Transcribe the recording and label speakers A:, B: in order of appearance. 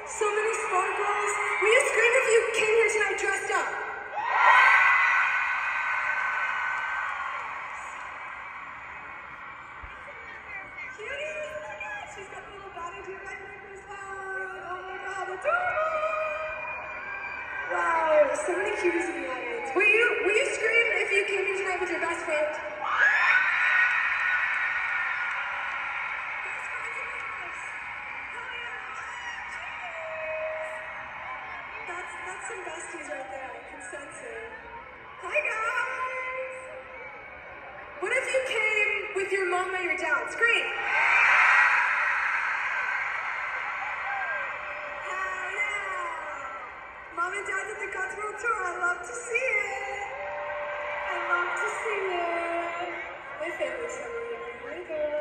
A: So many sparkles. Will you scream if you came here tonight dressed up? Cuties, look at it. She's got the little Bonnie Deer back there as well. Oh my god, adorable. Wow, so many cuties in the audience. Will you scream if you came here tonight with your best friend? That's some besties right there. Consensus. Hi guys. What if you came with your mom or your dad? Scream. Hell yeah. Mom and dad did the God's World Tour. I love to see it. I love to see it. My family's so here. Hi guys.